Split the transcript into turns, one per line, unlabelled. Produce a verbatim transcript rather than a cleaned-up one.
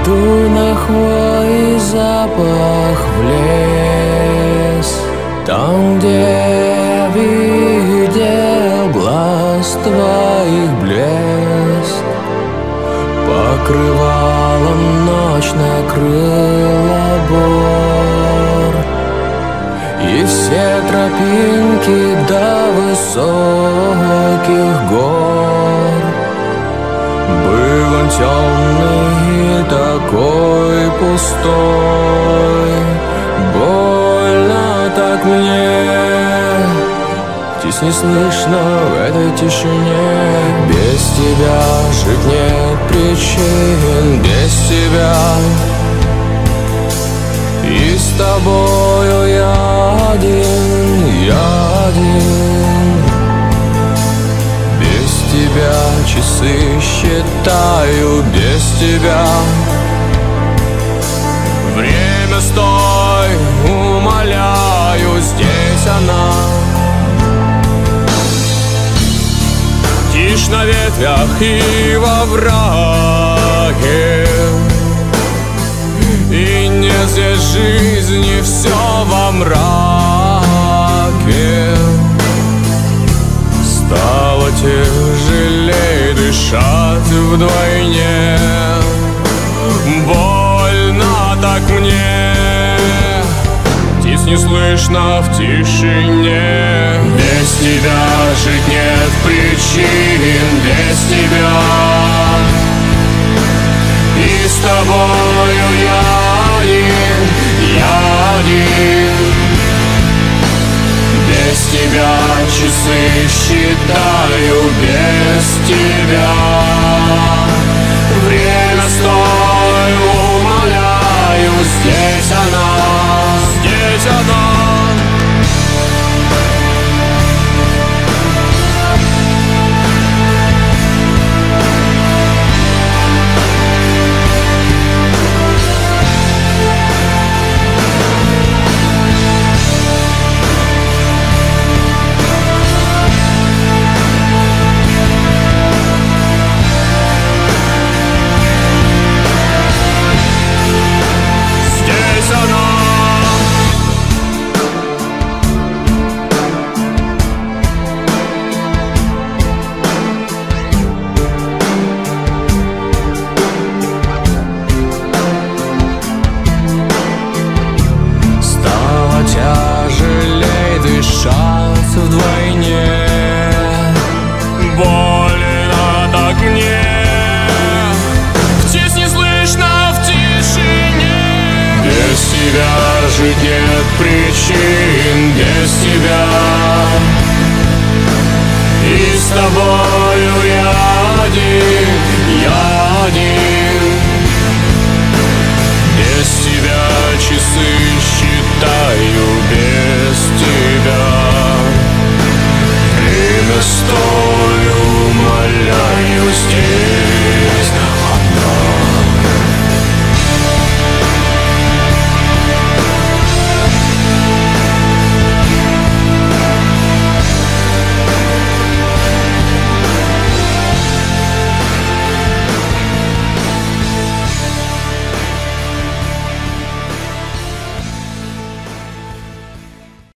Иду на хвои запах в лес, там, где видел глаз твоих блеск. Покрывалом ночь накрыла бор, и все тропинки до высоких гор. Был он темный и такой пустой, больно так мне, здесь не слышно в этой тишине. Без тебя жить нет причин, без тебя. И с тобою я один, я один. Без тебя часы считаю, без тебя. Время, стой, умоляю, здесь она. Тишь на ветвях и во враге, и нет здесь жизни, все во мраке. Стало тяжелей дышать вдвойне, больно так мне, здесь не слышно в тишине. Без тебя жить нет причин, без тебя. И с тобою я один, я один. Без тебя часы считаю, без тебя. Время, стой, умоляю, здесь она, здесь она. Вдвойне больно так мне, здесь не слышно в тишине. Без тебя жить нет причин, без тебя. И с тобою я один, я один.